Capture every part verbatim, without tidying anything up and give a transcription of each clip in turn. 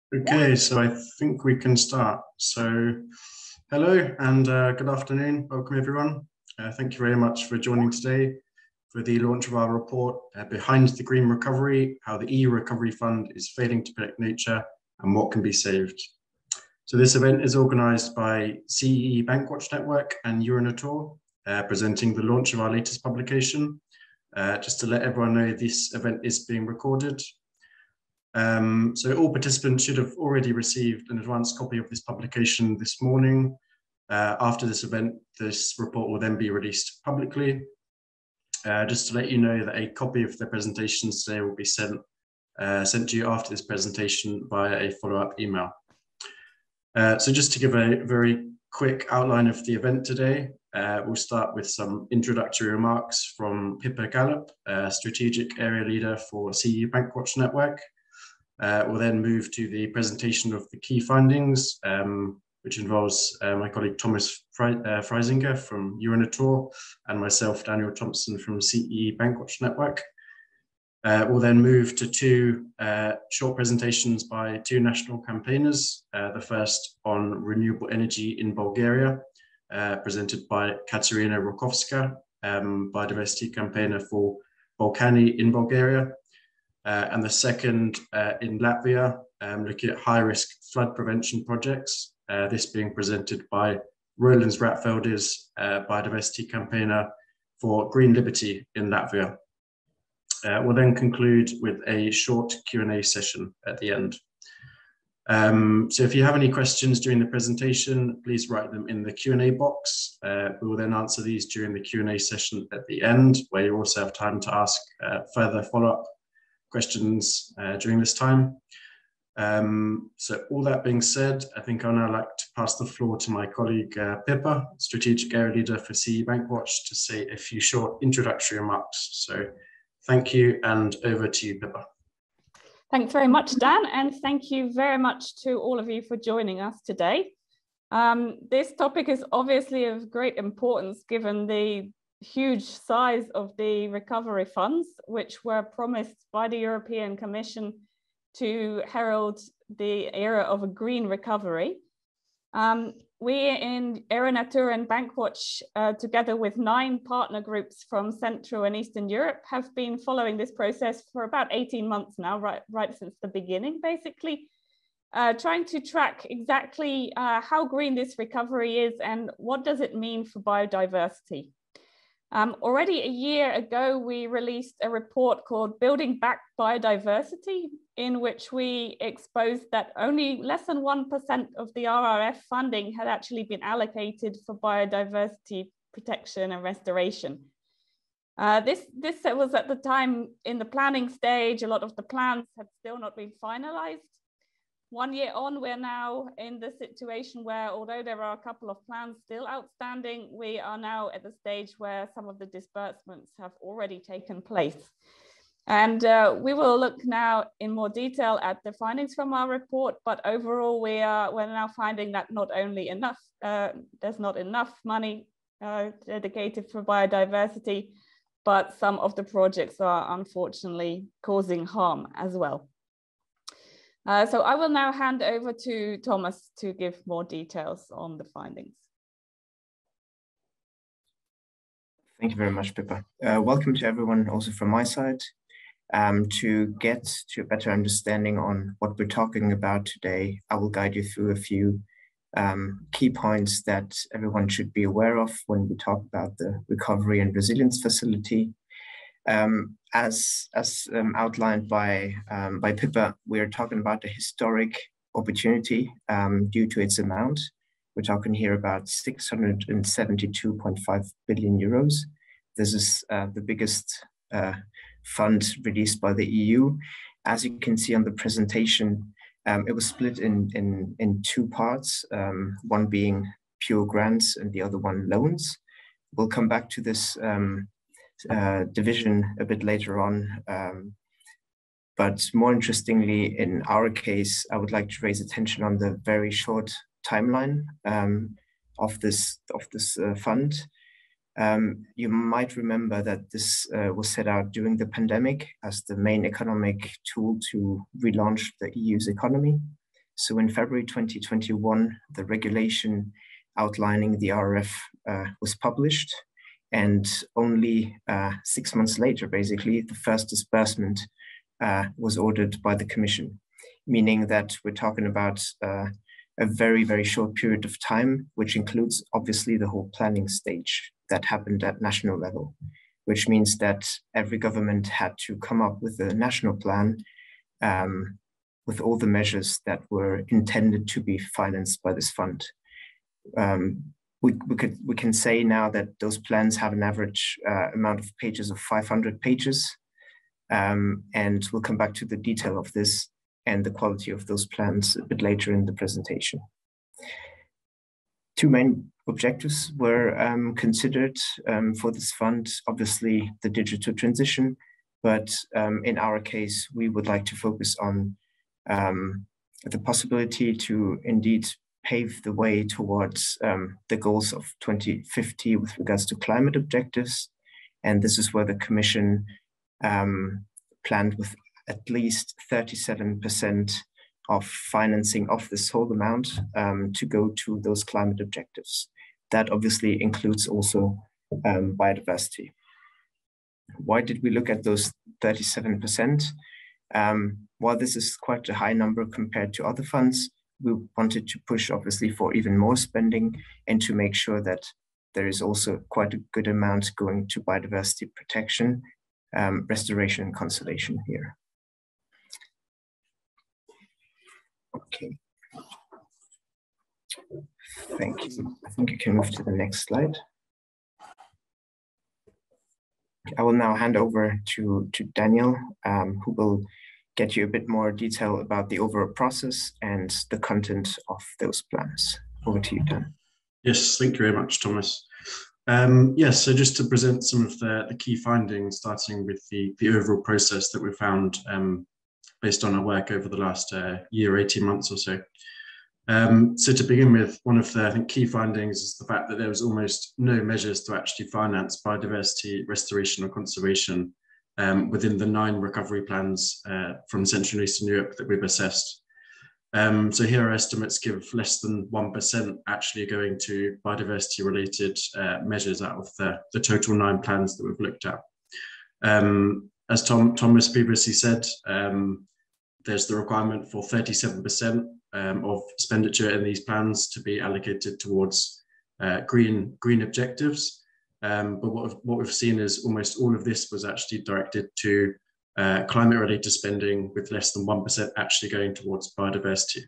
Okay, so I think we can start. So, hello and uh, good afternoon. Welcome, everyone. Uh, thank you very much for joining today for the launch of our report, uh, Behind the Green Recovery, How the E U Recovery Fund is Failing to Protect Nature and What Can Be Saved. So this event is organised by C E E Bankwatch Network and EuroNatur, uh, presenting the launch of our latest publication. Uh, just to let everyone know, this event is being recorded. Um, so all participants should have already received an advance copy of this publication this morning. Uh, after this event, this report will then be released publicly. Uh, just to let you know that a copy of the presentations today will be sent, uh, sent to you after this presentation via a follow-up email. Uh, so just to give a very quick outline of the event today, uh, we'll start with some introductory remarks from Pippa Gallup, uh, Strategic Area Leader for C E E Bankwatch Network. Uh, we'll then move to the presentation of the key findings, um, which involves uh, my colleague Thomas Fre uh, Freisinger from EuroNatur and myself, Daniel Thompson from C E E Bankwatch Network. Uh, we'll then move to two uh, short presentations by two national campaigners. Uh, the first on renewable energy in Bulgaria, uh, presented by Katerina Rokovska, um, biodiversity campaigner for Balkani in Bulgaria. Uh, and the second uh, in Latvia, um, looking at high-risk flood prevention projects, uh, this being presented by Roland Ratveldis, uh, biodiversity campaigner for Green Liberty in Latvia. Uh, we'll then conclude with a short Q and A session at the end. Um, so if you have any questions during the presentation, please write them in the Q and A box. Uh, we will then answer these during the Q and A session at the end, where you also have time to ask uh, further follow-up questions uh, during this time. Um, so all that being said, I think I'd now like to pass the floor to my colleague uh, Pippa, Strategic Area Leader for C E E Bankwatch, to say a few short introductory remarks. So thank you, and over to you, Pippa. Thanks very much, Dan, and thank you very much to all of you for joining us today. Um, this topic is obviously of great importance given the huge size of the recovery funds, which were promised by the European Commission to herald the era of a green recovery. Um, we in EuroNatur and Bankwatch, uh, together with nine partner groups from Central and Eastern Europe, have been following this process for about eighteen months now, right, right since the beginning, basically, uh, trying to track exactly uh, how green this recovery is and what does it mean for biodiversity. Um, already a year ago, we released a report called Building Back Biodiversity, in which we exposed that only less than one percent of the R R F funding had actually been allocated for biodiversity protection and restoration. Uh, this, this was at the time in the planning stage. A lot of the plans had still not been finalized. One year on, we're now in the situation where, although there are a couple of plans still outstanding, we are now at the stage where some of the disbursements have already taken place. And uh, we will look now in more detail at the findings from our report, but overall we are we're now finding that not only enough, uh, there's not enough money uh, dedicated for biodiversity, but some of the projects are unfortunately causing harm as well. Uh, so I will now hand over to Thomas to give more details on the findings. Thank you very much, Pippa. Uh, welcome to everyone also from my side. Um, to get to a better understanding on what we're talking about today, I will guide you through a few um, key points that everyone should be aware of when we talk about the Recovery and Resilience Facility. Um, as as um, outlined by, um, by Pippa, we are talking about a historic opportunity um, due to its amount. We're talking here about six hundred seventy-two point five billion euros. This is uh, the biggest uh, fund released by the E U. As you can see on the presentation, um, it was split in, in, in two parts, um, one being pure grants and the other one loans. We'll come back to this um, uh, division a bit later on. Um, but more interestingly, in our case, I would like to raise attention on the very short timeline um, of this, of this uh, fund. Um, you might remember that this uh, was set out during the pandemic as the main economic tool to relaunch the E U's economy. So in February twenty twenty-one, the regulation outlining the R R F uh, was published, and only uh, six months later, basically, the first disbursement uh, was ordered by the Commission, meaning that we're talking about uh, a very, very short period of time, which includes obviously the whole planning stage that happened at national level, which means that every government had to come up with a national plan um, with all the measures that were intended to be financed by this fund. Um, we, we, could, we can say now that those plans have an average uh, amount of pages of five hundred pages, um, and we'll come back to the detail of this and the quality of those plans a bit later in the presentation. Two main objectives were um, considered um, for this fund, obviously the digital transition, but um, in our case, we would like to focus on um, the possibility to indeed pave the way towards um, the goals of twenty fifty with regards to climate objectives. And this is where the Commission um, planned with at least thirty-seven percent of financing of this whole amount um, to go to those climate objectives. That obviously includes also um, biodiversity. Why did we look at those thirty-seven percent? Um, while this is quite a high number compared to other funds, we wanted to push obviously for even more spending and to make sure that there is also quite a good amount going to biodiversity protection, um, restoration and conservation here. Okay. Thank you. I think you can move to the next slide. I will now hand over to, to Daniel, um, who will get you a bit more detail about the overall process and the content of those plans. Over to you, Dan. Yes, thank you very much, Thomas. Um, yes, so just to present some of the, the key findings, starting with the, the overall process that we found um, based on our work over the last uh, year, eighteen months or so. Um, so to begin with, one of the I think, key findings is the fact that there was almost no measures to actually finance biodiversity restoration or conservation um, within the nine recovery plans uh, from Central and Eastern Europe that we've assessed. Um, so here our estimates give less than one percent actually going to biodiversity related uh, measures out of the, the total nine plans that we've looked at. Um, as Tom, Thomas previously said, um, there's the requirement for thirty-seven percent um, of expenditure in these plans to be allocated towards uh, green, green objectives. Um, but what, what we've seen is almost all of this was actually directed to uh, climate-related spending, with less than one percent actually going towards biodiversity.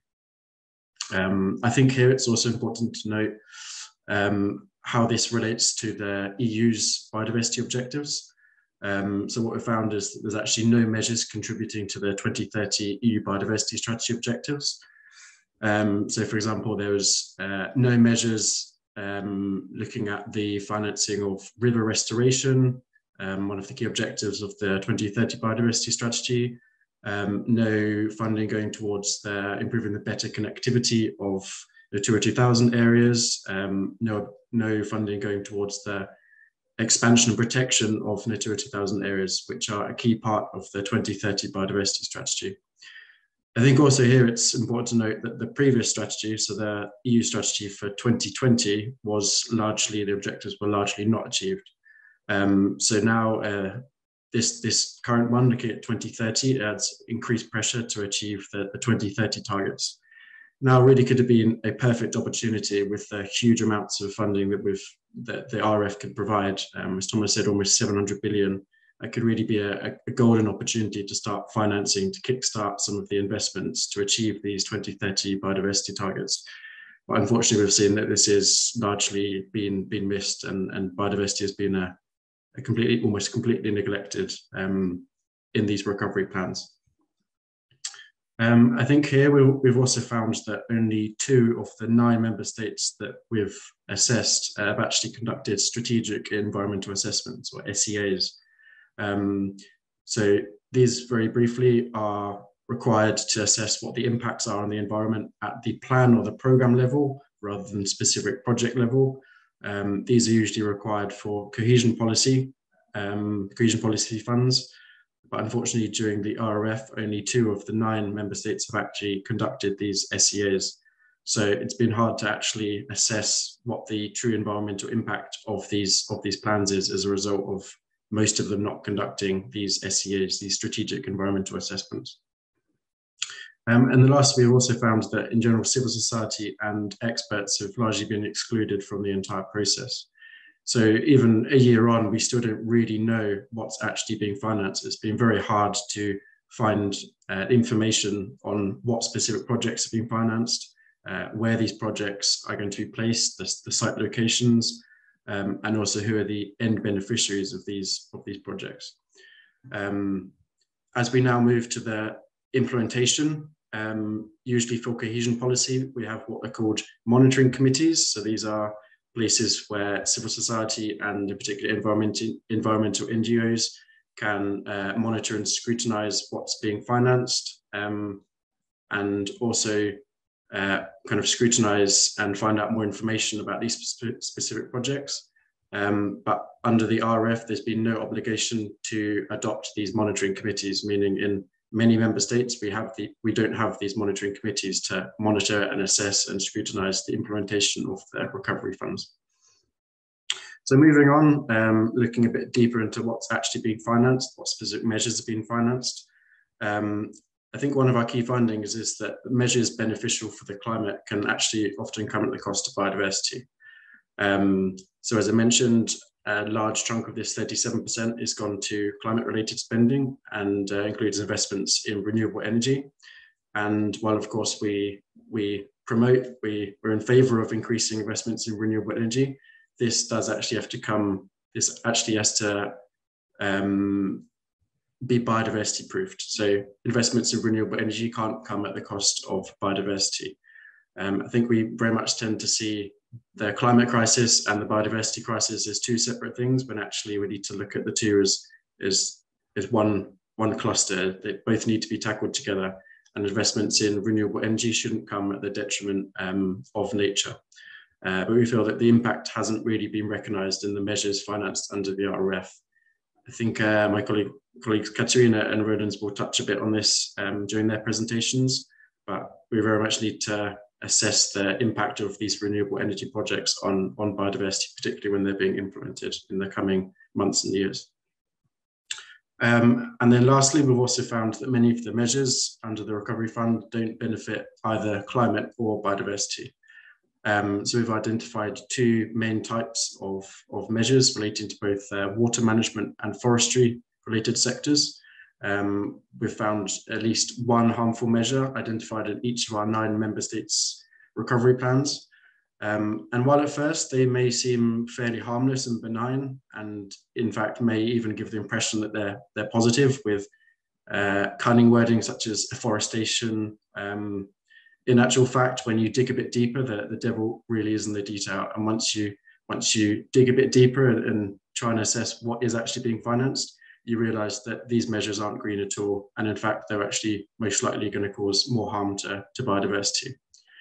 Um, I think here it's also important to note um, how this relates to the E U's biodiversity objectives. Um, so what we found is that there's actually no measures contributing to the twenty thirty E U biodiversity strategy objectives. Um, so for example, there was uh, no measures um, looking at the financing of river restoration, um, one of the key objectives of the twenty thirty biodiversity strategy. Um, no funding going towards the, improving the better connectivity of the Natura two thousand areas. Um, no, no funding going towards the expansion and protection of Natura two thousand areas, which are a key part of the twenty thirty biodiversity strategy. I think also here it's important to note that the previous strategy, so the E U strategy for twenty twenty, was largely, the objectives were largely not achieved. Um, so now uh, this, this current one, looking at twenty thirty, adds increased pressure to achieve the, the twenty thirty targets. Now really could have been a perfect opportunity with the huge amounts of funding that we've that the R F could provide. Um, as Thomas said, almost seven hundred billion. That could really be a, a golden opportunity to start financing, to kickstart some of the investments to achieve these twenty thirty biodiversity targets. But unfortunately, we've seen that this is largely been, been missed, and, and biodiversity has been a, a completely, almost completely neglected um, in these recovery plans. Um, I think here we, we've also found that only two of the nine member states that we've assessed uh, have actually conducted strategic environmental assessments, or S E As. Um, so these, very briefly, are required to assess what the impacts are on the environment at the plan or the program level, rather than specific project level. Um, these are usually required for cohesion policy, um, cohesion policy funds. but unfortunately during the R R F, only two of the nine member states have actually conducted these S E As. So it's been hard to actually assess what the true environmental impact of these, of these plans is as a result of most of them not conducting these S E As, these strategic environmental assessments. Um, and the last, we've also found that in general, civil society and experts have largely been excluded from the entire process. So even a year on, we still don't really know what's actually being financed. It's been very hard to find uh, information on what specific projects are being financed, uh, where these projects are going to be placed, the, the site locations, um, and also who are the end beneficiaries of these, of these projects. Um, as we now move to the implementation, um, usually for cohesion policy, we have what are called monitoring committees. So these are places where civil society and in particular environmental, environmental N G Os can uh, monitor and scrutinize what's being financed, um, and also uh, kind of scrutinize and find out more information about these spe specific projects. Um, but under the R F, there's been no obligation to adopt these monitoring committees, meaning in many member states, we have the we don't have these monitoring committees to monitor and assess and scrutinize the implementation of the recovery funds. So moving on, um, looking a bit deeper into what's actually being financed, what specific measures are being financed. Um, I think one of our key findings is that measures beneficial for the climate can actually often come at the cost of biodiversity. Um, so as I mentioned, a large chunk of this thirty-seven percent is gone to climate-related spending and uh, includes investments in renewable energy. And while of course we, we promote, we, we're in favor of increasing investments in renewable energy, this does actually have to come, this actually has to um, be biodiversity proofed. So investments in renewable energy can't come at the cost of biodiversity. Um, I think we very much tend to see the climate crisis and the biodiversity crisis as two separate things, when actually we need to look at the two as, as, as one, one cluster. They both need to be tackled together, and investments in renewable energy shouldn't come at the detriment um, of nature. Uh, but we feel that the impact hasn't really been recognised in the measures financed under the R R F. I think uh, my colleague, colleagues Katerina and Rodens will touch a bit on this um, during their presentations, but we very much need to assess the impact of these renewable energy projects on, on biodiversity, particularly when they're being implemented in the coming months and years. Um, and then lastly, we've also found that many of the measures under the Recovery Fund don't benefit either climate or biodiversity. Um, so we've identified two main types of, of measures relating to both uh, water management and forestry related sectors. Um, we've found at least one harmful measure identified in each of our nine member states' recovery plans. Um, and while at first they may seem fairly harmless and benign, and in fact may even give the impression that they're, they're positive with uh, cunning wording such as afforestation, um, in actual fact, when you dig a bit deeper, the, the devil really is in the detail. And once you, once you dig a bit deeper and, and try and assess what is actually being financed, you realize that these measures aren't green at all. And in fact, they're actually most likely going to cause more harm to, to biodiversity.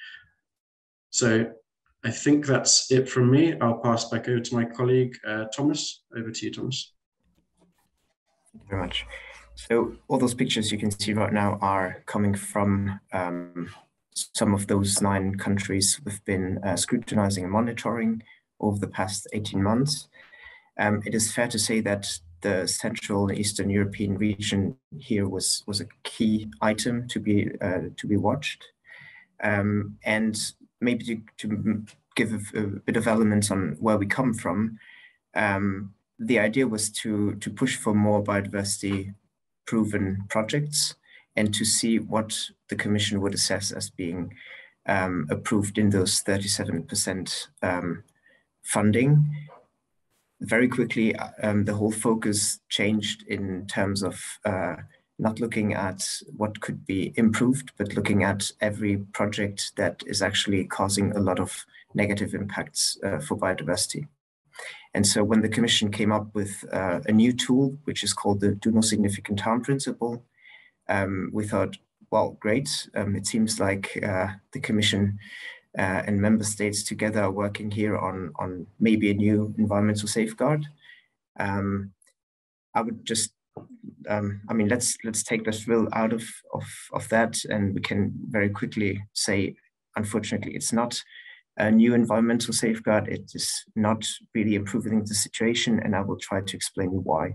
So I think that's it from me. I'll pass back over to my colleague, uh, Thomas. Over to you, Thomas. Thank you very much. So all those pictures you can see right now are coming from um, some of those nine countries we've been uh, scrutinizing and monitoring over the past eighteen months. Um, it is fair to say that the Central and Eastern European region here was was a key item to be uh, to be watched, um, and maybe to, to give a, a bit of elements on where we come from. Um, the idea was to to push for more biodiversity proven projects and to see what the Commission would assess as being um, approved in those thirty-seven percent um, funding. Very quickly, um, the whole focus changed in terms of uh, not looking at what could be improved, but looking at every project that is actually causing a lot of negative impacts uh, for biodiversity. And so when the Commission came up with uh, a new tool, which is called the Do No Significant Harm Principle, um, we thought, well, great. Um, it seems like uh, the Commission Uh, and member states together are working here on, on maybe a new environmental safeguard. Um, I would just um, I mean, let's let's take the thrill out of, of, of that, and we can very quickly say, unfortunately, it's not a new environmental safeguard. It is not really improving the situation, and I will try to explain why.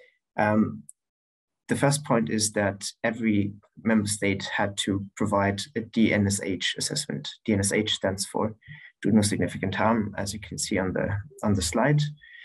Um, the first point is that every member state had to provide a D N S H assessment. D N S H stands for do no significant harm, as you can see on the, on the slide.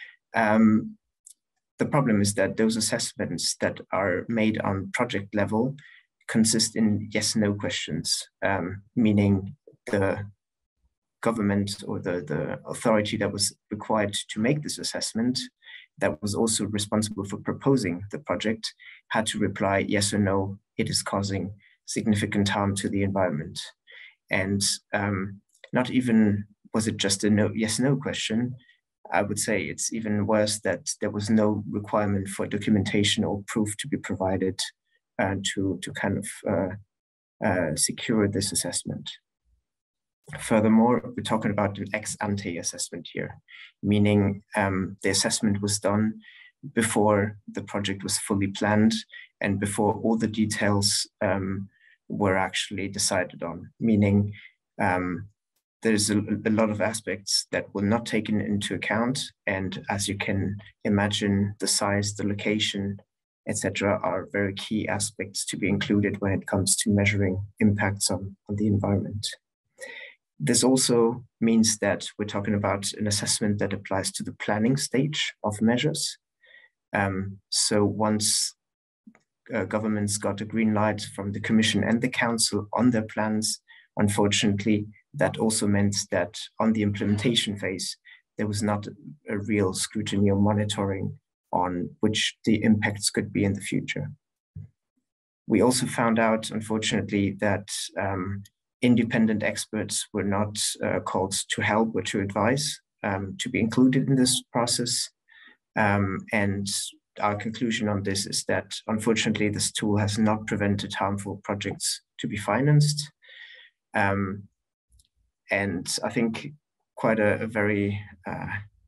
Um, the problem is that those assessments that are made on project level consist in yes/no questions, um, meaning the government or the, the authority that was required to make this assessment, that was also responsible for proposing the project, had to reply yes or no, it is causing significant harm to the environment. And um, not even was it just a no, yes, no question. I would say it's even worse that there was no requirement for documentation or proof to be provided uh, to, to kind of uh, uh, secure this assessment. Furthermore, we're talking about an ex ante assessment here, meaning um, the assessment was done before the project was fully planned and before all the details um, were actually decided on, meaning um, there's a, a lot of aspects that were not taken into account. And as you can imagine, the size, the location, et cetera are very key aspects to be included when it comes to measuring impacts on, on the environment. This also means that we're talking about an assessment that applies to the planning stage of measures. Um, so once uh, governments got a green light from the Commission and the Council on their plans, unfortunately, that also meant that on the implementation phase, there was not a real scrutiny or monitoring on which the impacts could be in the future. We also found out, unfortunately, that um, independent experts were not uh, called to help or to advise, um, to be included in this process. Um, and our conclusion on this is that, unfortunately, this tool has not prevented harmful projects to be financed. Um, and I think quite a, a very uh,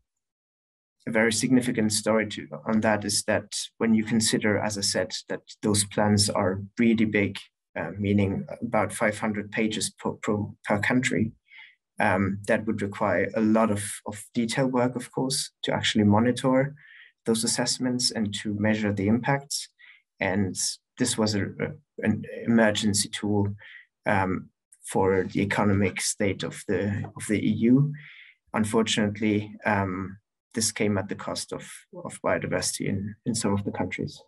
a very significant story to, on that is that when you consider, as I said, that those plans are really big, uh, meaning about five hundred pages per, per, per country, um, that would require a lot of, of detail work, of course, to actually monitor those assessments and to measure the impacts. And this was a, a, an emergency tool um, for the economic state of the, of the E U. Unfortunately, um, this came at the cost of, of biodiversity in, in some of the countries.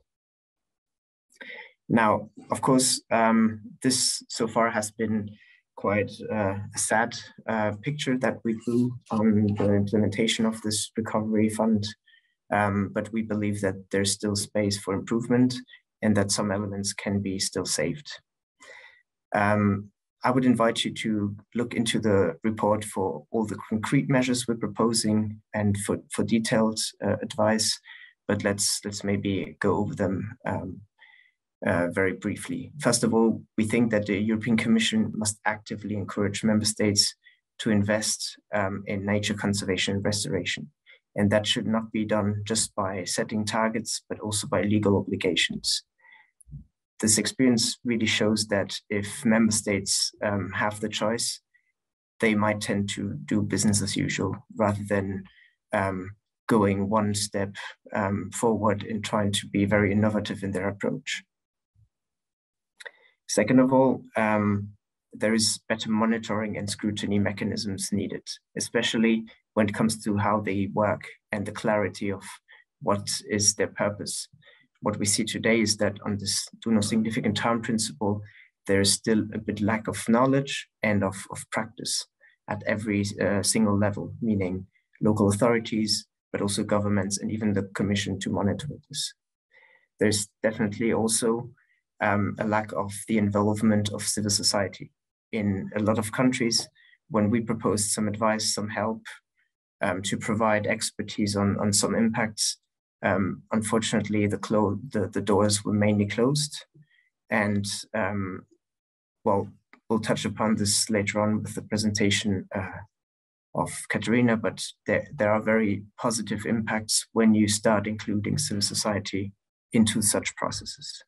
Now, of course, um, this so far has been quite uh, a sad uh, picture that we drew on the implementation of this recovery fund. Um, but we believe that there's still space for improvement and that some elements can be still saved. Um, I would invite you to look into the report for all the concrete measures we're proposing and for, for detailed uh, advice, but let's, let's maybe go over them um, uh, very briefly. First of all, we think that the European Commission must actively encourage member states to invest um, in nature conservation and restoration. And that should not be done just by setting targets, but also by legal obligations. This experience really shows that if member states um, have the choice, they might tend to do business as usual rather than um, going one step um, forward in trying to be very innovative in their approach. Second of all, um, there is better monitoring and scrutiny mechanisms needed, especially when it comes to how they work and the clarity of what is their purpose. What we see today is that on this do no significant harm principle, there is still a bit lack of knowledge and of, of practice at every uh, single level, meaning local authorities, but also governments and even the Commission to monitor this. There's definitely also um, a lack of the involvement of civil society. In a lot of countries, when we proposed some advice, some help um, to provide expertise on, on some impacts, Um, unfortunately, the, the, the doors were mainly closed. And um, well, we'll touch upon this later on with the presentation uh, of Katerina, but there, there are very positive impacts when you start including civil society into such processes.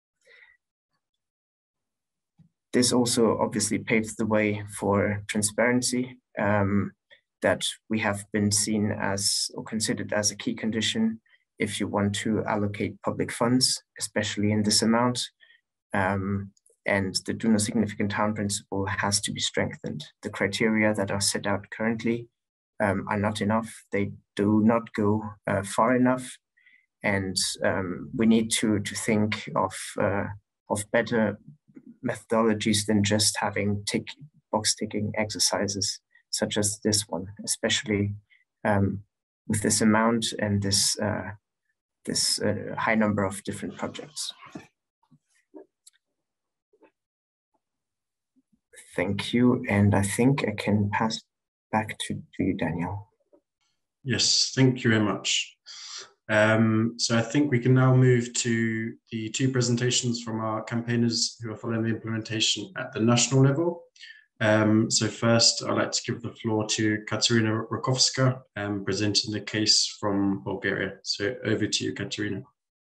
This also obviously paves the way for transparency um, that we have been seen as or considered as a key condition if you want to allocate public funds, especially in this amount. Um, and the do no significant harm principle has to be strengthened. The criteria that are set out currently um, are not enough. They do not go uh, far enough. And um, we need to, to think of, uh, of better methodologies than just having tick, box ticking exercises such as this one, especially um, with this amount and this, uh, this uh, high number of different projects. Thank you. And I think I can pass back to, to you, Daniel. Yes, thank you very much. Um, so I think we can now move to the two presentations from our campaigners who are following the implementation at the national level. Um, so first, I'd like to give the floor to Katerina Rakovska, um, presenting the case from Bulgaria. So over to you, Katerina.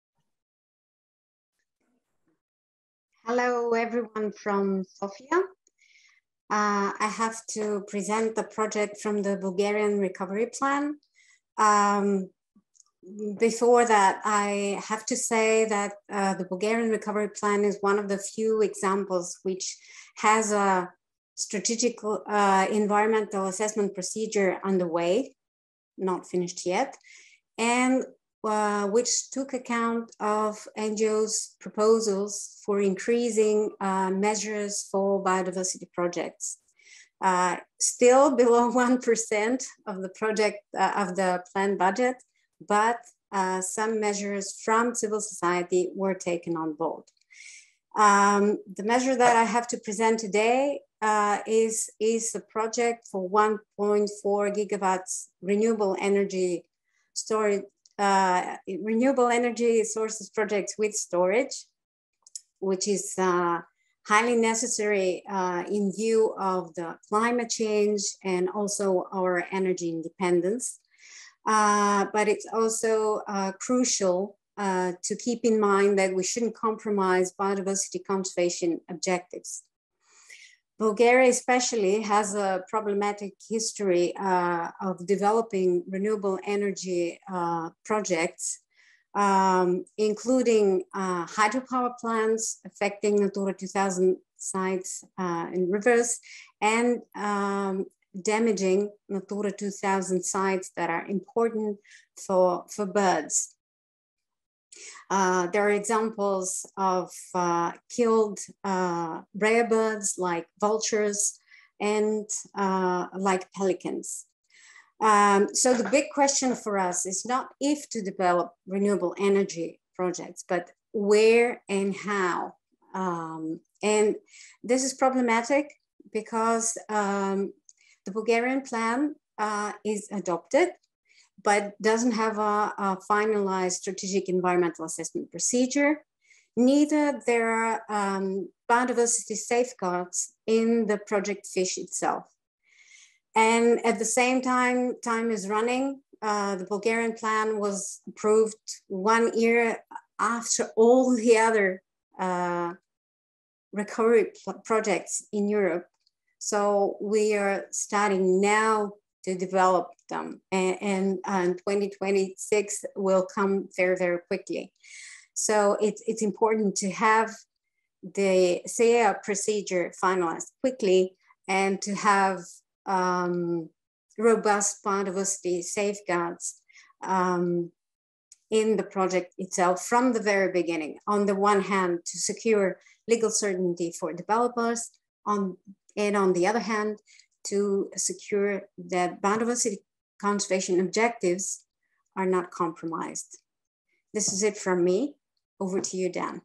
Hello, everyone from Sofia. Uh, I have to present the project from the Bulgarian Recovery Plan. Um, Before that, I have to say that uh, the Bulgarian Recovery Plan is one of the few examples which has a strategic uh, environmental assessment procedure underway, not finished yet, and uh, which took account of N G Os' proposals for increasing uh, measures for biodiversity projects. Uh, still below one percent of the project, uh, of the planned budget, but uh, some measures from civil society were taken on board. Um, the measure that I have to present today uh, is, is a project for one point four gigawatts renewable energy storage, uh, renewable energy sources projects with storage, which is uh, highly necessary uh, in view of the climate change and also our energy independence. Uh, but it's also uh, crucial uh, to keep in mind that we shouldn't compromise biodiversity conservation objectives. Bulgaria especially has a problematic history uh, of developing renewable energy uh, projects, um, including uh, hydropower plants affecting Natura two thousand sites uh, and rivers, and um, damaging Natura two thousand sites that are important for, for birds. Uh, there are examples of uh, killed uh, rare birds like vultures and uh, like pelicans. Um, so the big question for us is not if to develop renewable energy projects, but where and how. Um, and this is problematic because um, the Bulgarian plan uh, is adopted, but doesn't have a, a finalized strategic environmental assessment procedure. Neither there are um, biodiversity safeguards in the project fish itself. And at the same time, time is running. Uh, the Bulgarian plan was approved one year after all the other uh, recovery projects in Europe. So we are starting now to develop them, and, and, and twenty twenty-six will come very, very quickly. So it's, it's important to have the C E A procedure finalized quickly and to have um, robust biodiversity safeguards um, in the project itself from the very beginning. On the one hand, to secure legal certainty for developers, on, and on the other hand, to secure that biodiversity conservation objectives are not compromised. This is it from me. Over to you, Dan.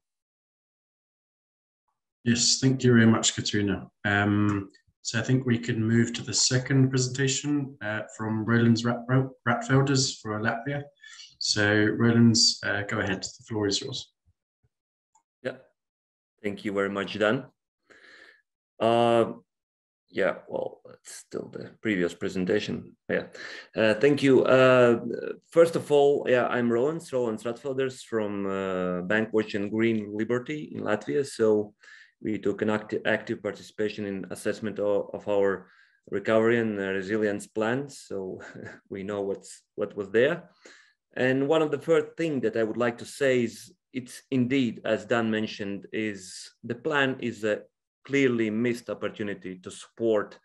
Yes, thank you very much, Katerina. Um, so I think we can move to the second presentation uh, from Roland Ratvelders for Latvia. So Roland, uh, go ahead, the floor is yours. Yeah, thank you very much, Dan. Uh, Yeah, well, it's still the previous presentation. Yeah, uh, thank you. Uh, first of all, yeah, I'm Roland, Roland Stratfelders from uh, Bankwatch and Green Liberty in Latvia. So we took an active, active participation in assessment of, of our recovery and uh, resilience plans. So we know what's what was there. And one of the first thing that I would like to say is it's indeed, as Dan mentioned, is the plan is a clearly missed opportunity to support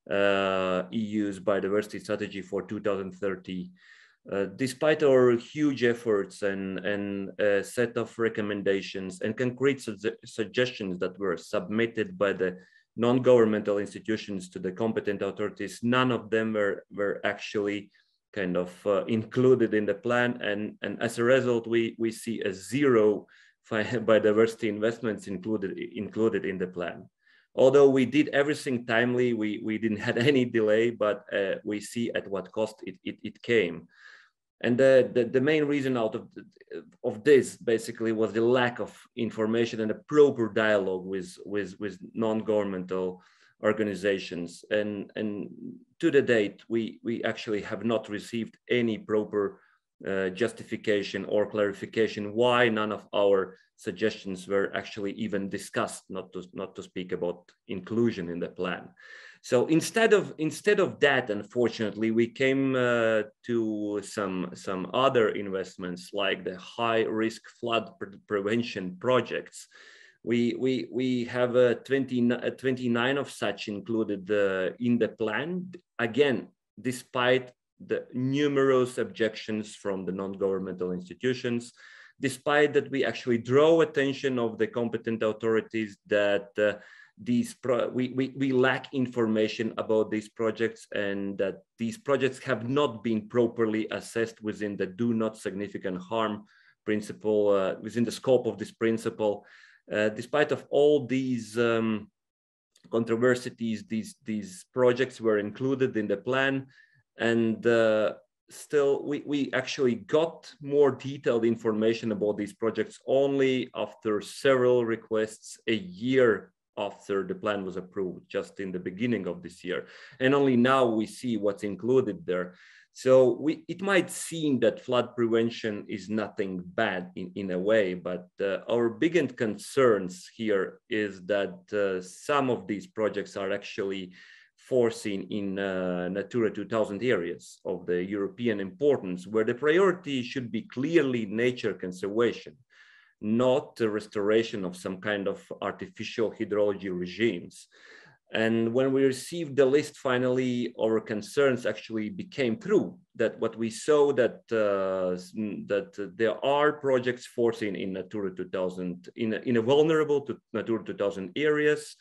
uh, E U's biodiversity strategy for two thousand thirty. Uh, despite our huge efforts and, and a set of recommendations and concrete su suggestions that were submitted by the non-governmental institutions to the competent authorities, none of them were, were actually kind of uh, included in the plan. And, and as a result, we, we see a zero biodiversity investments included, included in the plan. Although we did everything timely, we, we didn't have any delay, but uh, we see at what cost it, it, it came. And the, the, the main reason out of, the, of this basically was the lack of information and a proper dialogue with, with, with non-governmental organizations. And, and to the date, we, we actually have not received any proper uh, justification or clarification why none of our suggestions were actually even discussed, not to, not to speak about inclusion in the plan. So instead of, instead of that, unfortunately, we came uh, to some, some other investments like the high risk flood pre prevention projects. We, we, we have uh, twenty, uh, twenty-nine of such included uh, in the plan, again, despite the numerous objections from the non-governmental institutions, despite that we actually draw attention of the competent authorities that uh, these pro we, we, we lack information about these projects and that these projects have not been properly assessed within the do not significant harm principle, uh, within the scope of this principle. Uh, despite of all these um, controversies, these, these projects were included in the plan, and uh, still we, we actually got more detailed information about these projects only after several requests a year after the plan was approved, just in the beginning of this year. And only now we see what's included there. So we, it might seem that flood prevention is nothing bad in, in a way, but uh, our biggest concerns here is that uh, some of these projects are actually foreseen in uh, Natura two thousand areas of the European importance, where the priority should be clearly nature conservation, not the restoration of some kind of artificial hydrology regimes. And when we received the list, finally, our concerns actually became true, that what we saw that, uh, that there are projects foreseen in Natura two thousand, in a, in a vulnerable to Natura two thousand areas,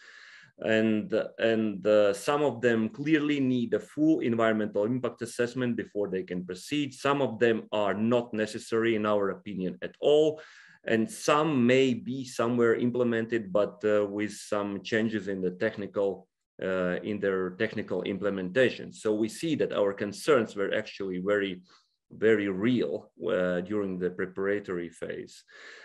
and, and uh, some of them clearly need a full environmental impact assessment before they can proceed. Some of them are not necessary, in our opinion, at all. And some may be somewhere implemented, but uh, with some changes in the technical, uh, in their technical implementation. So we see that our concerns were actually very, very real uh, during the preparatory phase.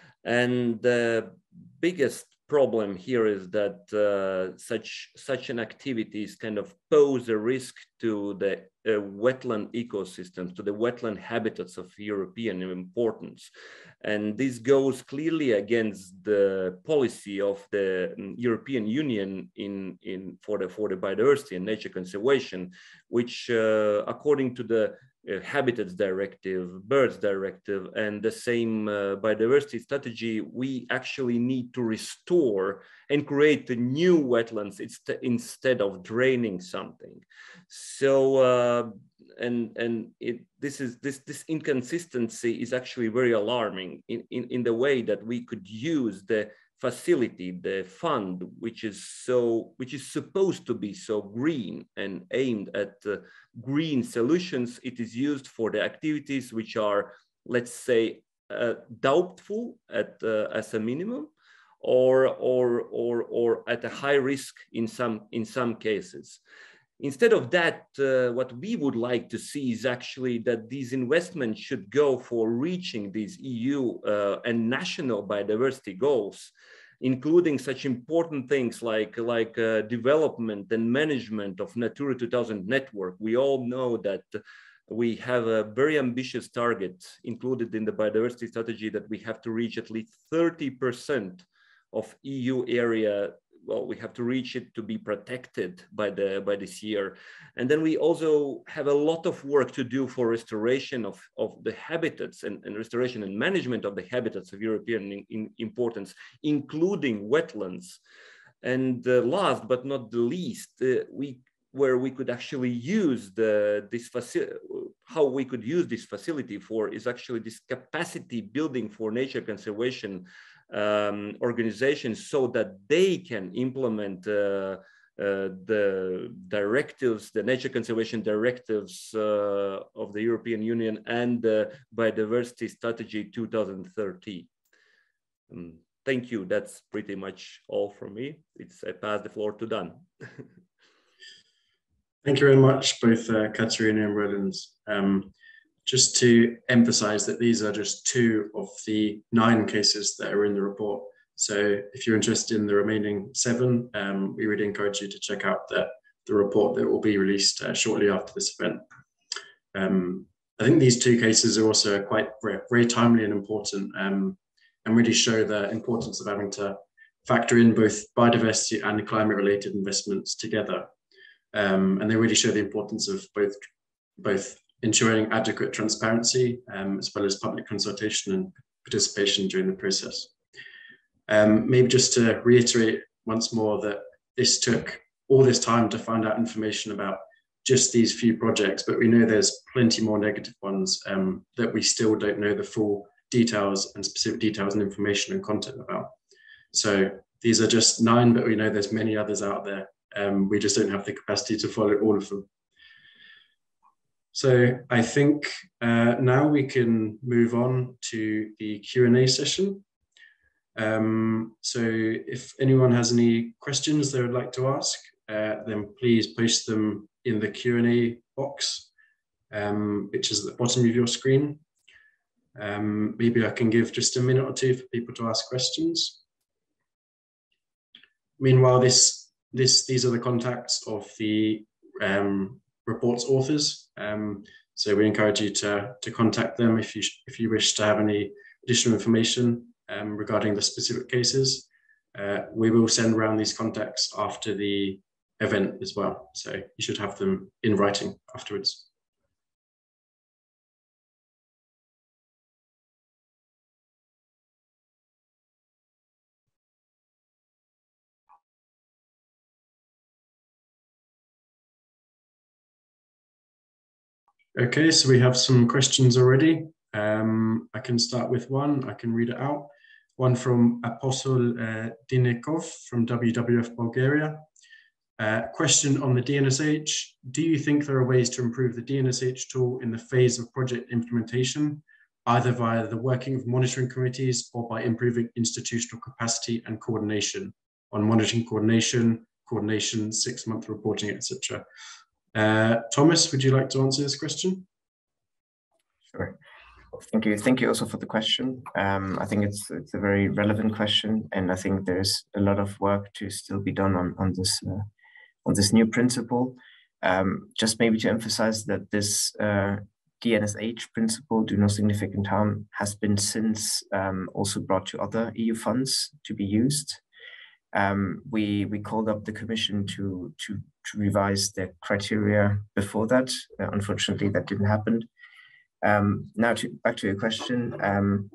And the biggest problem here is that uh, such, such an activities kind of pose a risk to the uh, wetland ecosystems, to the wetland habitats of European importance. And this goes clearly against the policy of the European Union in, in, for, the, for the biodiversity and nature conservation, which uh, according to the Uh, Habitats Directive, Birds Directive, and the same uh, biodiversity strategy, we actually need to restore and create the new wetlands instead of draining something. So, uh, and and it, this is this this inconsistency is actually very alarming in, in in the way that we could use the facility, the fund, which is so, which is supposed to be so green and aimed at uh, green solutions. It is used for the activities which are, let's say, uh, doubtful at uh, as a minimum, or or or or at a high risk in some in some cases. Instead of that, uh, what we would like to see is actually that these investments should go for reaching these E U uh, and national biodiversity goals. including such important things like, like uh, development and management of Natura two thousand network. We all know that we have a very ambitious target included in the biodiversity strategy that we have to reach at least thirty percent of E U area. Well, we have to reach it to be protected by the by this year. And then we also have a lot of work to do for restoration of, of the habitats and, and restoration and management of the habitats of European in, in importance, including wetlands. And uh, last but not the least, uh, we where we could actually use the this facility, how we could use this facility for is actually this capacity building for nature conservation um, organizations, so that they can implement uh, uh, the directives, the nature conservation directives uh, of the European Union and the biodiversity strategy two thousand thirty. Um, thank you. That's pretty much all from me. It's I pass the floor to Dan. Thank you very much, both uh, Katerina and Roland. Um, just to emphasize that these are just two of the nine cases that are in the report. So if you're interested in the remaining seven, um, we really encourage you to check out the, the report that will be released uh, shortly after this event. Um, I think these two cases are also quite very, very timely and important, um, and really show the importance of having to factor in both biodiversity and climate-related investments together. Um, and they really show the importance of both, both ensuring adequate transparency um, as well as public consultation and participation during the process. Um, maybe just to reiterate once more that this took all this time to find out information about just these few projects, but we know there's plenty more negative ones um, that we still don't know the full details and specific details and information and content about. So these are just nine, but we know there's many others out there. Um, we just don't have the capacity to follow all of them. So I think uh, now we can move on to the Q and A session. Um, so if anyone has any questions they would like to ask, uh, then please post them in the Q and A box, um, which is at the bottom of your screen. Um, maybe I can give just a minute or two for people to ask questions. Meanwhile, this This, these are the contacts of the um, report's authors. Um, so we encourage you to, to contact them if you, if you wish to have any additional information um, regarding the specific cases. Uh, we will send around these contacts after the event as well. So you should have them in writing afterwards. Okay, so we have some questions already. Um, I can start with one, I can read it out. One from Apostle uh, Dinekov from W W F Bulgaria. Uh, question on the D N S H. Do you think there are ways to improve the D N S H tool in the phase of project implementation, either via the working of monitoring committees or by improving institutional capacity and coordination on monitoring coordination, coordination, six-month reporting, et cetera? Uh, Thomas, would you like to answer this question? Sure. Thank you. Thank you also for the question. Um, I think it's it's a very relevant question, and I think there's a lot of work to still be done on on this uh, on this new principle. Um, just maybe to emphasize that this uh, D N S H principle, do no significant harm, has been since um, also brought to other E U funds to be used. Um, we we called up the Commission to to to revise the criteria before that. Uh, unfortunately, that didn't happen. Um, now, to, back to your question. Um,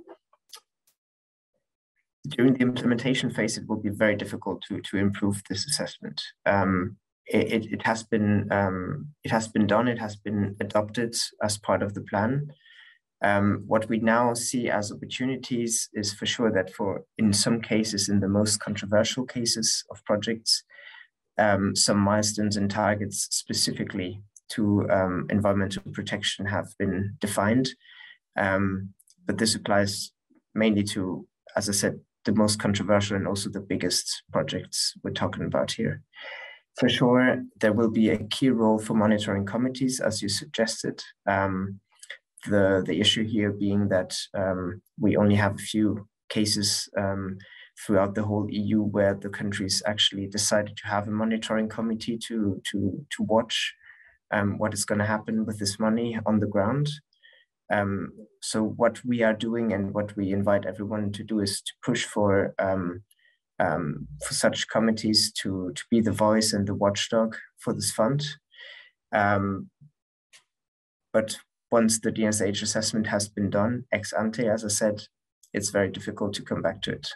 during the implementation phase, it will be very difficult to to improve this assessment. Um, it, it has been um, it has been done. It has been adopted as part of the plan. Um, what we now see as opportunities is for sure that for in some cases, in the most controversial cases of projects, um, some milestones and targets specifically to um, environmental protection have been defined. Um, but this applies mainly to, as I said, the most controversial and also the biggest projects we're talking about here. For sure, there will be a key role for monitoring committees, as you suggested. Um, The, the issue here being that um, we only have a few cases um, throughout the whole E U, where the countries actually decided to have a monitoring committee to, to, to watch um, what is going to happen with this money on the ground. Um, so what we are doing and what we invite everyone to do is to push for um, um, for such committees to, to be the voice and the watchdog for this fund. Um, but once the D S H assessment has been done, ex ante, as I said, it's very difficult to come back to it.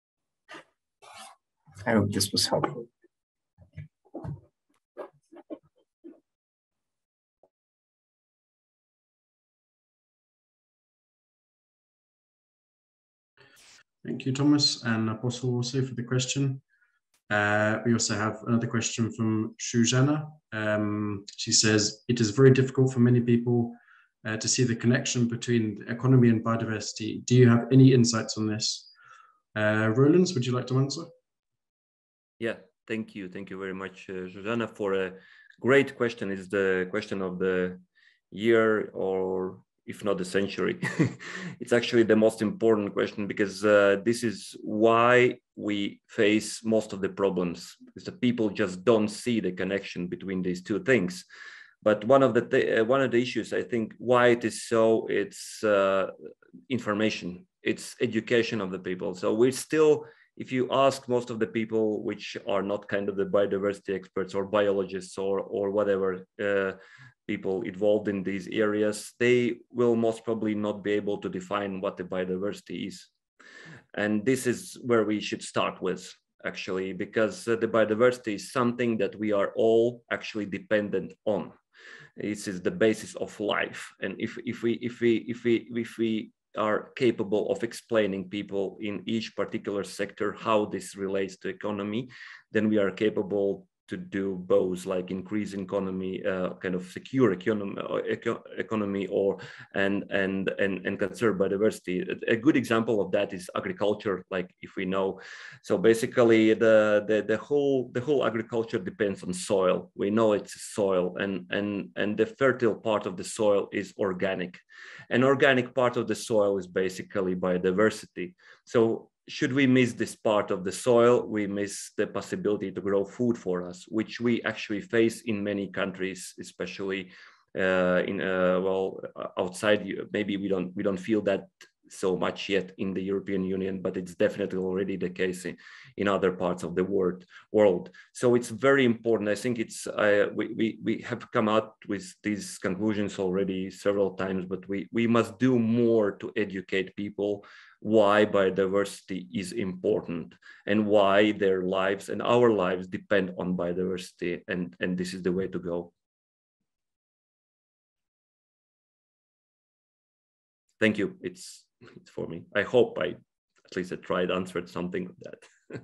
I hope this was helpful. Thank you, Thomas and Apostle, also for the question. Uh, we also have another question from Shujana. Um, she says, it is very difficult for many people uh, to see the connection between the economy and biodiversity. Do you have any insights on this? Uh, Roland, would you like to answer? Yeah, thank you. Thank you very much, uh, Shujana, for a great question. It's the question of the year, or if not the century. It's actually the most important question, because uh, this is why we face most of the problems, because the people just don't see the connection between these two things. But one of the th uh, one of the issues, I think, why it is so, it's uh, information, it's education of the people. So we're still, if you ask most of the people which are not kind of the biodiversity experts or biologists or or whatever, uh, people involved in these areas, they will most probably not be able to define what the biodiversity is. And this is where we should start with, actually, because uh, the biodiversity is something that we are all actually dependent on. This is the basis of life. And if, if, we, if, we, if, we, if we are capable of explaining people in each particular sector how this relates to economy, then we are capable to do both, like increase economy, uh, kind of secure economy, eco economy, or and and and and conserve biodiversity. A good example of that is agriculture. Like if we know, so basically the the the whole the whole agriculture depends on soil. We know it's soil, and and and the fertile part of the soil is organic, and organic part of the soil is basically biodiversity. So should we miss this part of the soil, we miss the possibility to grow food for us, which we actually face in many countries, especially uh, in uh, well outside. Maybe we don't we don't feel that so much yet in the European Union, but it's definitely already the case in, in other parts of the world. World. So it's very important. I think it's uh, we, we we have come out with these conclusions already several times, but we we must do more to educate people why biodiversity is important and why their lives and our lives depend on biodiversity, and and this is the way to go. Thank you. It's it's for me. I hope I at least I tried answered something of that.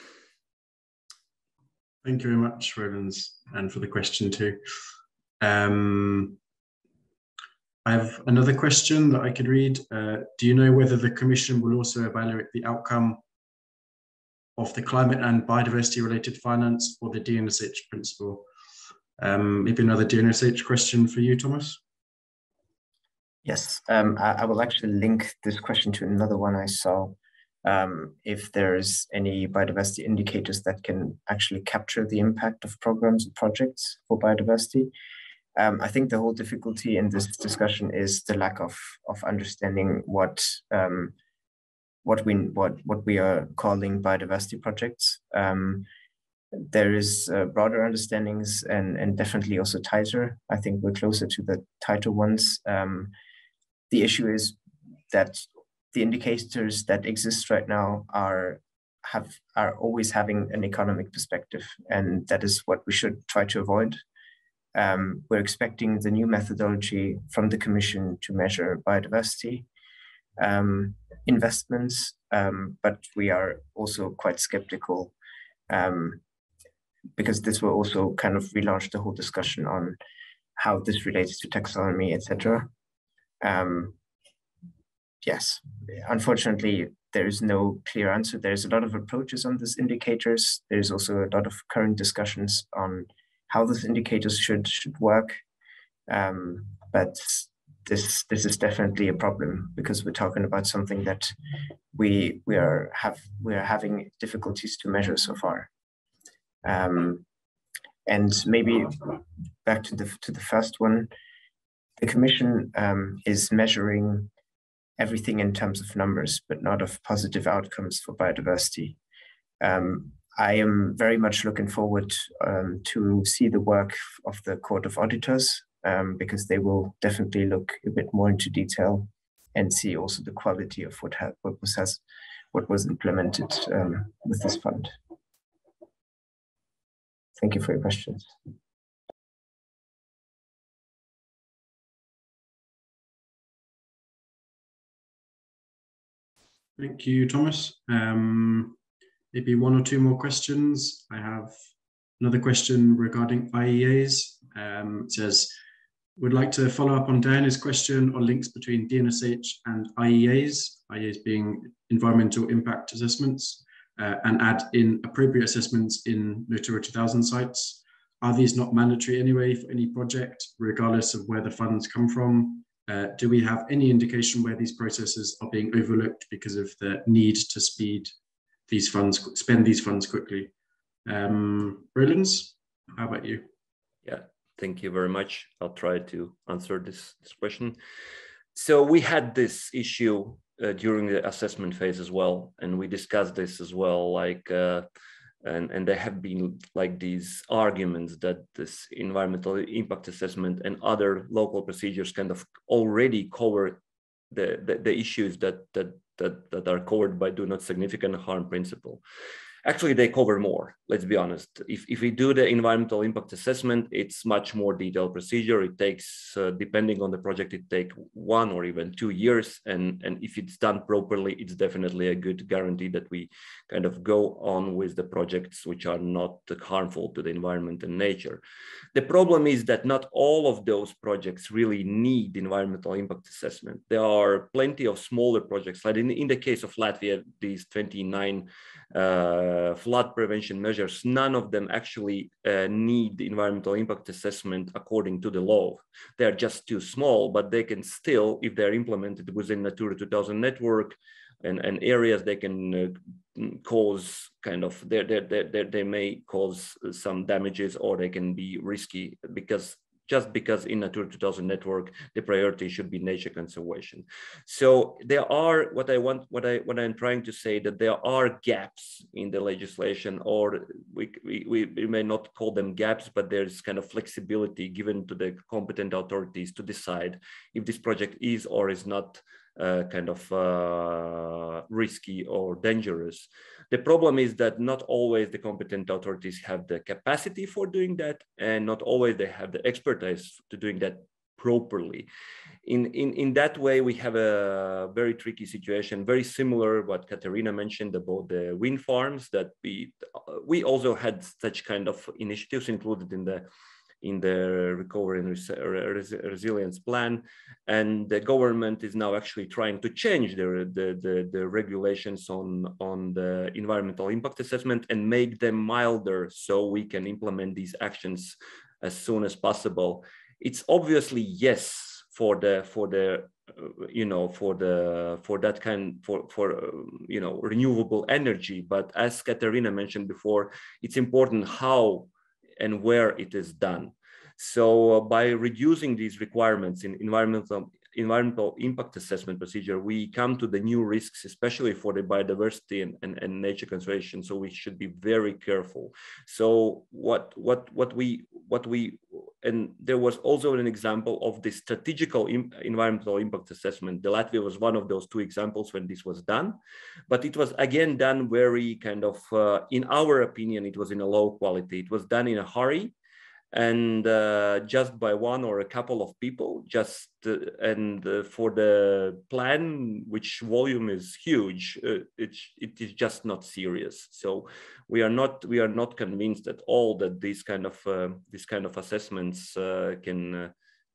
Thank you very much, Roland, and for the question too. Um, I have another question that I could read. Uh, do you know whether the Commission will also evaluate the outcome of the climate and biodiversity related finance or the D N S H principle? Um, maybe another D N S H question for you, Thomas? Yes, um, I, I will actually link this question to another one I saw. Um, if there's any biodiversity indicators that can actually capture the impact of programs and projects for biodiversity. Um, I think the whole difficulty in this discussion is the lack of of understanding what um, what we what what we are calling biodiversity projects. Um, there is uh, broader understandings and and definitely also tighter. I think we're closer to the tighter ones. Um, the issue is that the indicators that exist right now are have are always having an economic perspective, and that is what we should try to avoid. Um, we're expecting the new methodology from the Commission to measure biodiversity um, investments, um, but we are also quite skeptical um, because this will also kind of relaunch the whole discussion on how this relates to taxonomy, et cetera. Um, yes, unfortunately, there is no clear answer. There's a lot of approaches on these indicators. There's also a lot of current discussions on how those indicators should should work, um, but this this is definitely a problem, because we're talking about something that we we are have we are having difficulties to measure so far. Um, and maybe back to the to the first one, the Commission um, is measuring everything in terms of numbers, but not of positive outcomes for biodiversity. Um, I am very much looking forward um, to see the work of the Court of Auditors, um, because they will definitely look a bit more into detail and see also the quality of what, what was has, what was implemented um, with this fund. Thank you for your questions. Thank you, Thomas. Um, maybe one or two more questions. I have another question regarding I E As. Um, it says, would like to follow up on Diana's question on links between D N S H and I E As, I E As being environmental impact assessments, uh, and add in appropriate assessments in Natura two thousand sites. Are these not mandatory anyway for any project, regardless of where the funds come from? Uh, do we have any indication where these processes are being overlooked because of the need to speed these funds, spend these funds quickly? Um, Roland, how about you? Yeah, thank you very much. I'll try to answer this, this question. So we had this issue uh, during the assessment phase as well, and we discussed this as well, like, uh, and, and there have been like these arguments that this environmental impact assessment and other local procedures kind of already cover the, the, the issues that, that, that, that are covered by do not significant harm principle. Actually, they cover more, let's be honest. If, if we do the environmental impact assessment, it's much more detailed procedure. It takes, uh, depending on the project, it takes one or even two years. And, and if it's done properly, it's definitely a good guarantee that we kind of go on with the projects which are not harmful to the environment and nature. The problem is that not all of those projects really need environmental impact assessment. There are plenty of smaller projects, like in, in the case of Latvia, these twenty-nine uh, flood prevention measures, none of them actually uh, need the environmental impact assessment according to the law. They're just too small, but they can still, if they're implemented within Natura two thousand network and, and areas, they can uh, cause kind of, they, they, they, they may cause some damages, or they can be risky, because just because in Natura two thousand network, the priority should be nature conservation. So there are, what I want, what I, what I'm trying to say, that there are gaps in the legislation, or we, we, we may not call them gaps, but there's kind of flexibility given to the competent authorities to decide if this project is or is not uh, kind of uh, risky or dangerous. The problem is that not always the competent authorities have the capacity for doing that, and not always they have the expertise to doing that properly. In, in, in that way, we have a very tricky situation, very similar what Katerina mentioned about the wind farms, that we, we also had such kind of initiatives included in the in the recovery and res res resilience plan, and the government is now actually trying to change the, the, the, the regulations on, on the environmental impact assessment and make them milder, so we can implement these actions as soon as possible. It's obviously yes for the for the uh, you know for the for that kind for for uh, you know renewable energy, but as Katerina mentioned before, it's important how and where it is done. So uh, by reducing these requirements in environmental environmental impact assessment procedure, we come to the new risks, especially for the biodiversity and, and, and nature conservation. So we should be very careful. So what what what we what we and there was also an example of the strategical im environmental impact assessment. The Latvia was one of those two examples when this was done, but it was again done very kind of, uh, in our opinion, it was in a low quality. It was done in a hurry, and uh, just by one or a couple of people, just uh, and uh, for the plan, which volume is huge, uh, it, it is just not serious. So we are not we are not convinced at all that these kind of uh, these kind of assessments uh, can uh,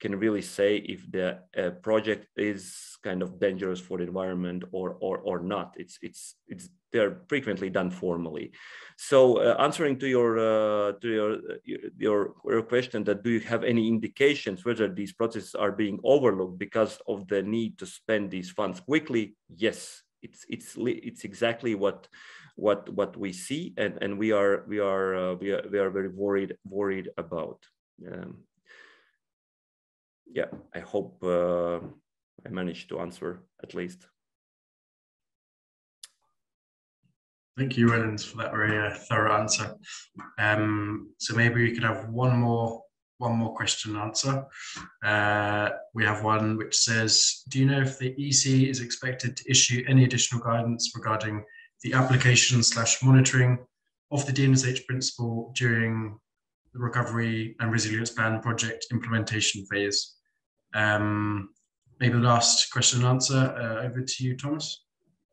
can really say if the uh, project is kind of dangerous for the environment or or or not. It's it's it's they're frequently done formally. So uh, answering to your uh, to your, your your question, that do you have any indications whether these processes are being overlooked because of the need to spend these funds quickly? Yes, it's it's it's exactly what what what we see, and and we are we are uh, we are we are very worried worried about. Um, yeah, I hope uh, I managed to answer at least. Thank you, Roland, for that very uh, thorough answer. Um, so maybe we could have one more one more question and answer. Uh, we have one which says, do you know if the E C is expected to issue any additional guidance regarding the application slash monitoring of the D N S H principle during the recovery and resilience plan project implementation phase? Um, maybe last question and answer, uh, over to you, Thomas.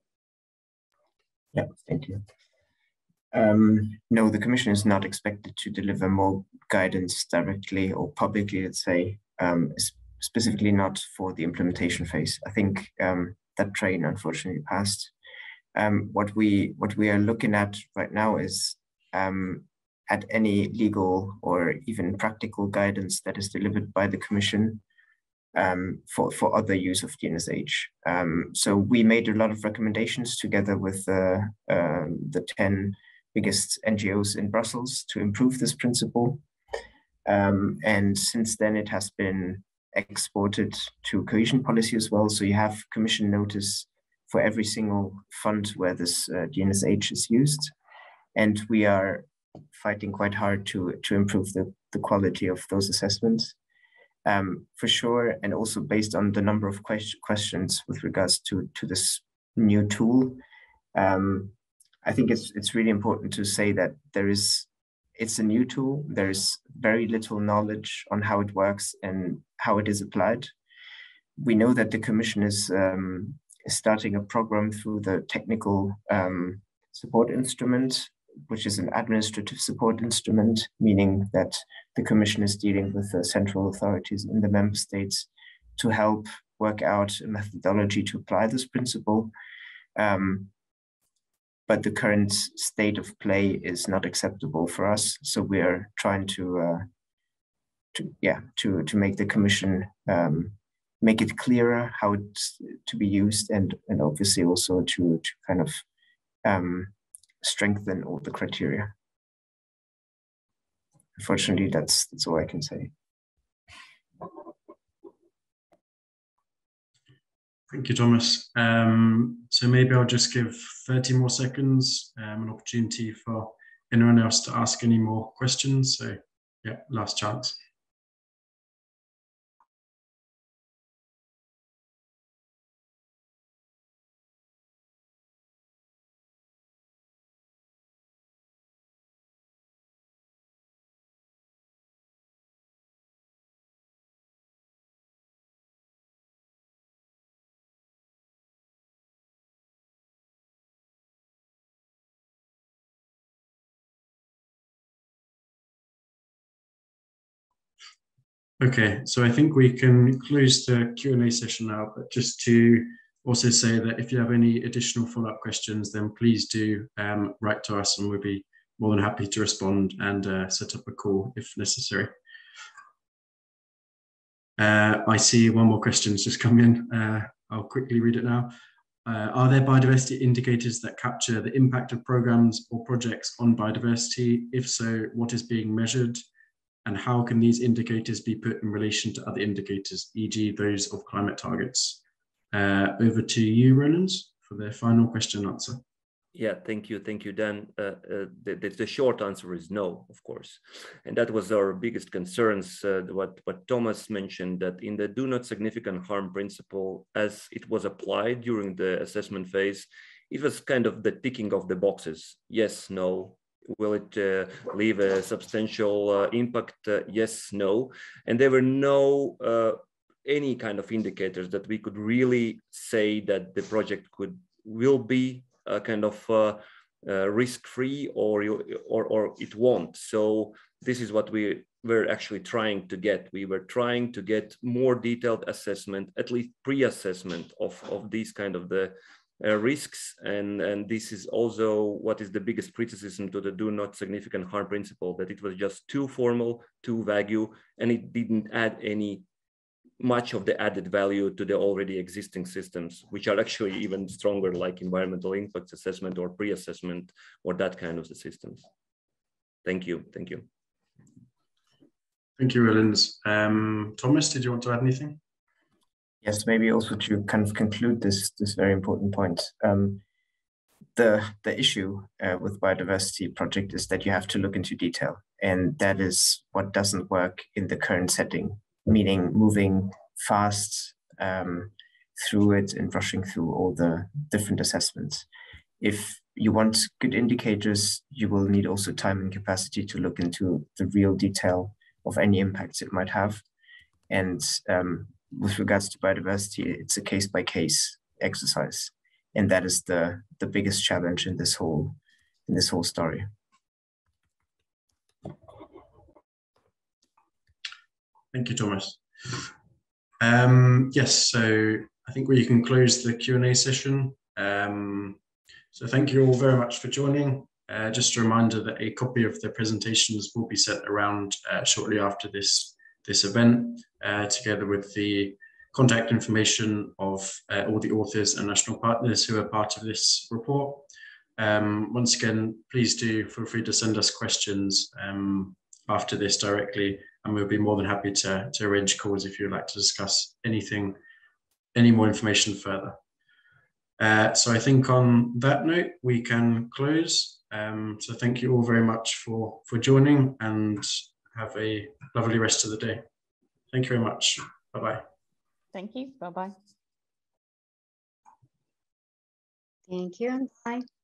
Yeah, thank you. Um, no, the Commission is not expected to deliver more guidance directly or publicly, let's say, um, specifically not for the implementation phase. I think um, that train unfortunately passed. Um, what we what we are looking at right now is um, at any legal or even practical guidance that is delivered by the Commission um, for, for other use of D N S H. Um, so we made a lot of recommendations together with uh, um, the ten biggest N G Os in Brussels to improve this principle. Um, and since then it has been exported to cohesion policy as well. So you have Commission notice for every single fund where this uh, D N S H is used. And we are fighting quite hard to, to improve the, the quality of those assessments. Um, for sure, and also based on the number of question, questions with regards to, to this new tool, um, I think it's it's really important to say that there is, it's a new tool, there is very little knowledge on how it works and how it is applied. We know that the Commission is, um, is starting a program through the technical um, support instrument, which is an administrative support instrument, meaning that the Commission is dealing with the central authorities in the member states to help work out a methodology to apply this principle. Um, but the current state of play is not acceptable for us. So we are trying to, uh, to yeah, to, to make the Commission um, make it clearer how it's to be used, and, and obviously also to, to kind of um, strengthen all the criteria. Unfortunately, that's that's all I can say. Thank you, Thomas. Um, so maybe I'll just give thirty more seconds, um, an opportunity for anyone else to ask any more questions. So yeah, last chance. Okay, so I think we can close the Q and A session now, but just to also say that if you have any additional follow-up questions, then please do um, write to us and we'll be more than happy to respond and uh, set up a call if necessary. Uh, I see one more question's just come in. Uh, I'll quickly read it now. Uh, are there biodiversity indicators that capture the impact of programs or projects on biodiversity? If so, what is being measured? And how can these indicators be put in relation to other indicators, for example those of climate targets? Uh, over to you, Roland, for the final question and answer. Yeah, thank you. Thank you, Dan. Uh, uh, the, the, the short answer is no, of course. And that was our biggest concerns, uh, what, what Thomas mentioned, that in the do not significant harm principle, as it was applied during the assessment phase, it was kind of the ticking of the boxes. Yes, no. Will it uh, leave a substantial uh, impact? Uh, yes, no. And there were no uh, any kind of indicators that we could really say that the project could will be uh, kind of uh, uh, risk-free, or you or or it won't. So this is what we were actually trying to get. We were trying to get more detailed assessment, at least pre-assessment of of these kind of the uh, risks, and and this is also what is the biggest criticism to the do not significant harm principle, that it was just too formal, too vague, and it didn't add any much of the added value to the already existing systems, which are actually even stronger, like environmental impact assessment or pre-assessment or that kind of the systems. Thank you. Thank you. Thank you, Roland. Um, Thomas, did you want to add anything? Yes, maybe also to kind of conclude this, this very important point. Um, the, the issue uh, with biodiversity project is that you have to look into detail, and that is what doesn't work in the current setting, meaning moving fast um, through it and rushing through all the different assessments. If you want good indicators, you will need also time and capacity to look into the real detail of any impacts it might have. And um, with regards to biodiversity, it's a case-by-case exercise. And that is the, the biggest challenge in this whole, in this whole story. Thank you, Thomas. Um, yes, so I think we can close the Q and A session. Um, so thank you all very much for joining. Uh, just a reminder that a copy of the presentations will be sent around uh, shortly after this, this event, uh, together with the contact information of uh, all the authors and national partners who are part of this report. Um, once again, please do feel free to send us questions um, after this directly, and we'll be more than happy to, to arrange calls if you'd like to discuss anything, any more information further. Uh, so I think on that note, we can close. Um, so thank you all very much for, for joining, and have a lovely rest of the day. Thank you very much. Bye-bye. Thank you. Bye-bye. Thank you. Bye.